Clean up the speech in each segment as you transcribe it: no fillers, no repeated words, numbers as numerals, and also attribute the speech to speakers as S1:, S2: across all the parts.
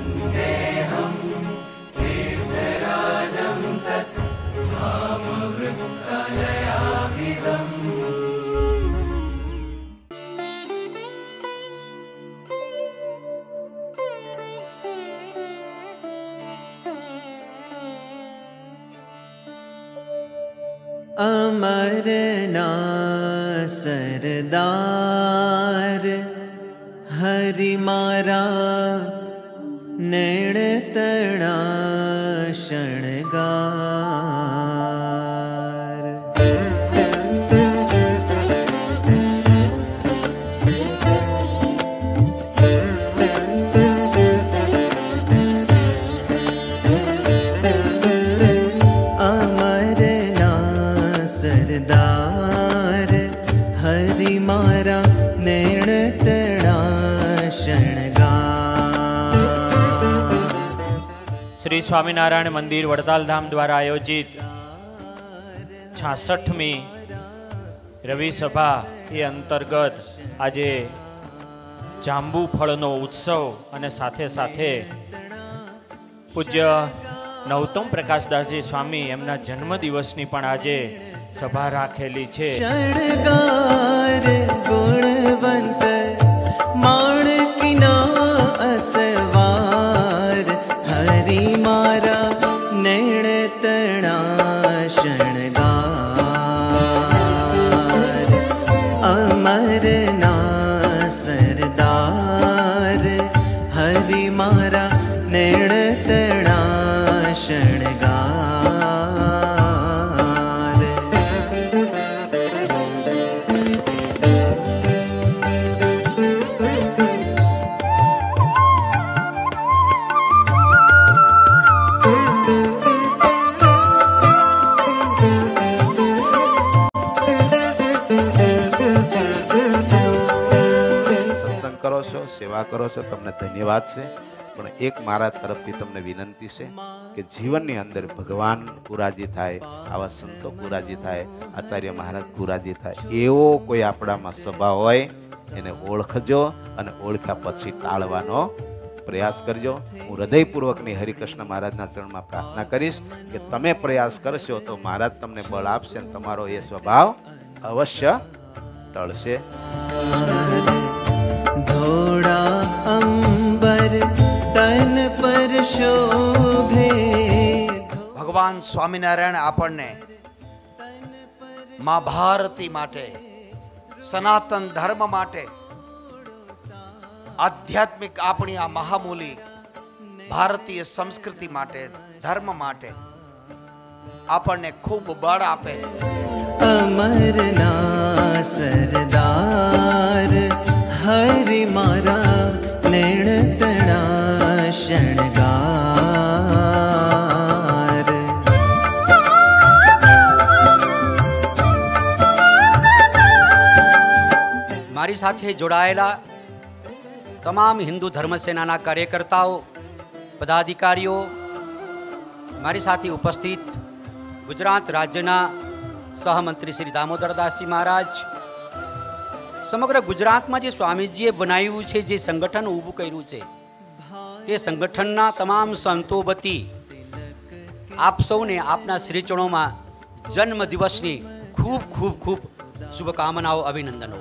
S1: अमरना सरदार हरि मारा नैण तड़ा शणगार। सरदार हरि मारा नैण तड़ा शणगार।
S2: श्री स्वामीनारायण मंदिर वड़ताल धाम द्वारा आयोजित 66મી रवि सभा ए अंतर्गत आजे जांबू फळनो उत्सव अने साथे साथे पूज्य नौतम प्रकाशदासजी स्वामी एमना जन्मदिवसनी पण आजे सभा राखेली छे।
S1: शणगार गुणवंत माणकीना असवार हरि मारा नैण तड़ा शणगार। अमरना सरदार हरि मारा नैण तड़ा शणगार।
S3: करो छो, सेवा करो छो, तमने धन्यवाद से। पण एक मारा तरफथी तमने विनंती है कि जीवन नी अंदर भगवान कुराजी थाय, आवा संतो कुराजी थाय, आचार्य महाराज कुराजी थाय, एवो कोई आपणामां स्वभाव होय एने ओळखजो अने ओळख्या पछी टाळवानो प्रयास करजो। हूँ हृदयपूर्वकनी हरिकृष्ण महाराजना चरणमां प्रार्थना करीश कि तमे प्रयास करशो तो महाराज तमने बळ आपशे अने तमारो ए स्वभाव अवश्य टळशे।
S1: धोड़ा अंबर तन पर शोभे।
S4: भगवान स्वामीनारायण आपने मां भारती माटे, सनातन धर्म माटे, आध्यात्मिक अपनी आ महामूली भारतीय संस्कृति माटे, धर्म माटे आपने खूब बळ आपे।
S1: अमरना सरदार हरि मारा नैण तड़ा शणगार।
S5: मारी साथे जोड़ायेला तमाम हिंदू धर्म सेना कार्यकर्ताओं, पदाधिकारीओ, मारी साथे उपस्थित गुजरात राज्यना सहमंत्री श्री दामोदरदास जी महाराज, समग्र गुजरात में जो स्वामीजीए बनाव्યું છે, જે संगठन ઊભું કર્યું છે, તે संगठनना तमाम संतो वती आप सौने आपना श्रीचरणों में जन्म दिवसनी खूब खूब खूब शुभकामनाओं, अभिनंदनों।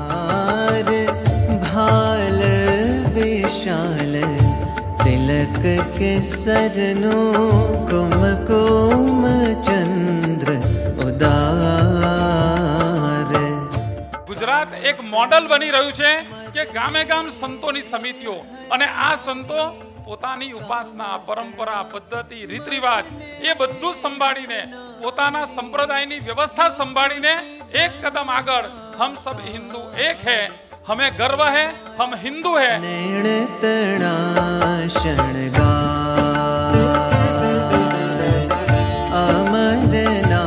S1: भाल विशाल तिलक के सरनो कुमकुम चंद्र उदार।
S6: गुजरात एक मॉडल बनी रह्यु छे के गामे गाम संतोनी समितिओ अने आ संतो पोतानी उपासना, परंपरा, पद्धति, रीत रिवाज ए बधुं संभाळीने पोताना संप्रदायनी व्यवस्था संभाळीने एक कदम आगळ हम सब हिंदू एक है, हमें गर्व है, हम हिंदू है।
S1: नैण तड़ा शणगार। अमरना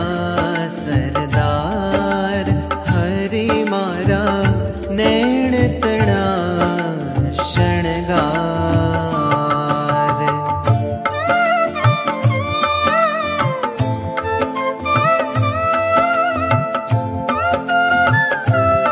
S1: सरदार हरि मारा नैण तड़ा शणगार।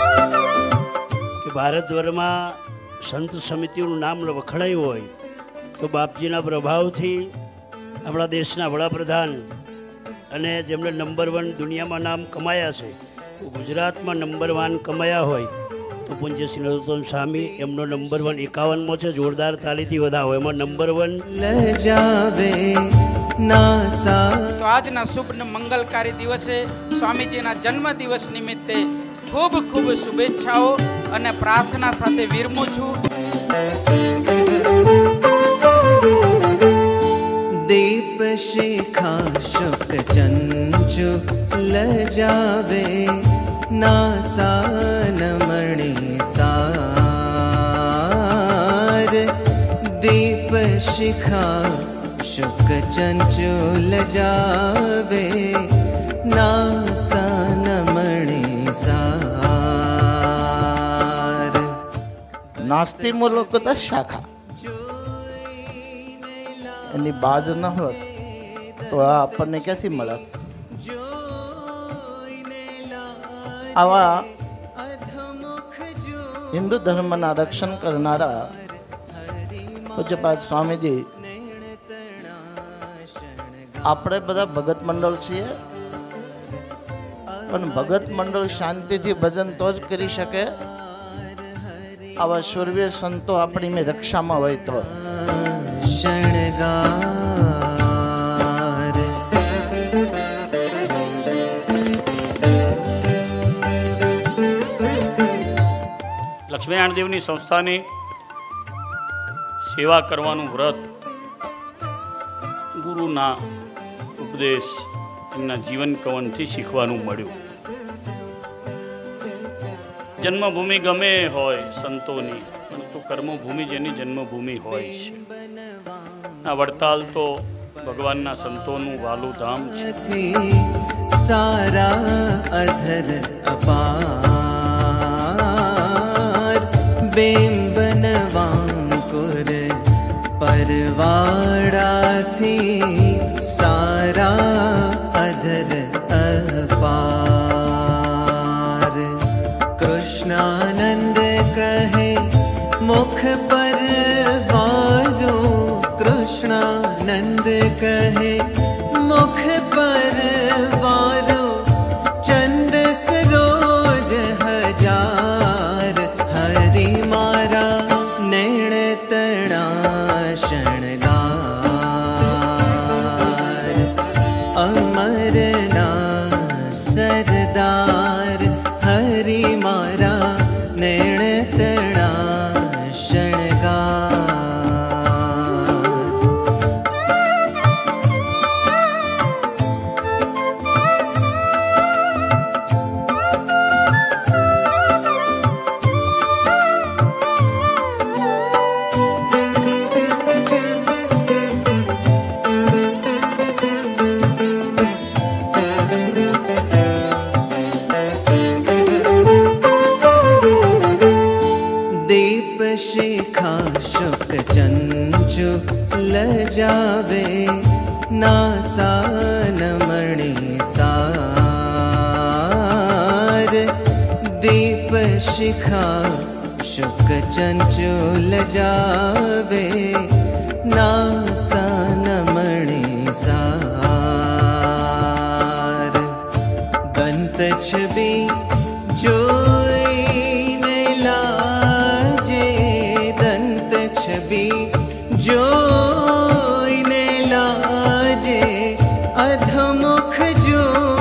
S7: भारत वर्ष में संत समितिओं नाम वखणायुं होय તો બાપજીના પ્રભાવથી આપણા દેશના વડાપ્રધાન અને જેમણે નંબર 1 દુનિયામાં નામ કમાયા છે, ગુજરાતમાં નંબર 1 કમાયા હોય તો પૂજ્ય શ્રી નરોત્તમ સ્વામી એમનો નંબર 1 51મો છે. જોરદાર તાલીથી વધાવો. એમાં નંબર 1
S1: લજાવે નાસા.
S8: તો આજના શુભ મંગલકારી દિવસે સ્વામીજીના જન્મ દિવસ નિમિત્તે ખૂબ ખૂબ શુભેચ્છાઓ અને પ્રાર્થના સાથે વિરમું છું.
S1: दीप शिखा शुक चंचु लजावे नासान मणि सार. दीप शिखा शुक चंचु लजावे नासान मणि सार.
S9: नास्ति मूलक शाखा એની બાજ ન હોત તો આ આપણને ક્યાંથી મળત? આવા હિન્દુ ધર્મના રક્ષણ કરનારા પૂજ્યપાદ સ્વામીજી, આપણે બધા ભગત મંડળ છીએ, પણ ભગત મંડળ શાંતિથી ભજન તો જ કરી શકે આવા શૂરવીર સંતો આપણી મેં રક્ષામાં હોય તો.
S1: શણગાર.
S7: લક્ષ્મીનારાયણ દેવની સંસ્થાની સેવા કરવાનું વ્રત ગુરુના ઉપદેશ એમના જીવન કવનથી શીખવાનું મળ્યું. જન્મભૂમિ ગમે હોય સંતોની, પરંતુ કર્મભૂમિ જેની જન્મભૂમિ હોય છે. આ વડતાલ તો ભગવાનના સંતોનું વાલું ધામ છે.
S1: સારા અધર અપાર. બેંબન વાંકુર પરવાડાથી સારા અધર અપાર. કૃષ્ણાનંદ કહે મુખ પર વારો. કૃષ્ણાનંદ કહે મુખ પર વારો. ચંદ સરોજ હજાર. હરિ મારા નેણ તણા શણગાર. અમરના સરદાર. હરિ મારા નેણ તણા શણગાર. शिखा शुक चंचु लजावे नासान मणि सार. दीप शिखा शुक चंचु लजावे नासान मणि सार. दंत छवि जोईने लाजे. दंत छवि जोईने लाजे. अधमुख जो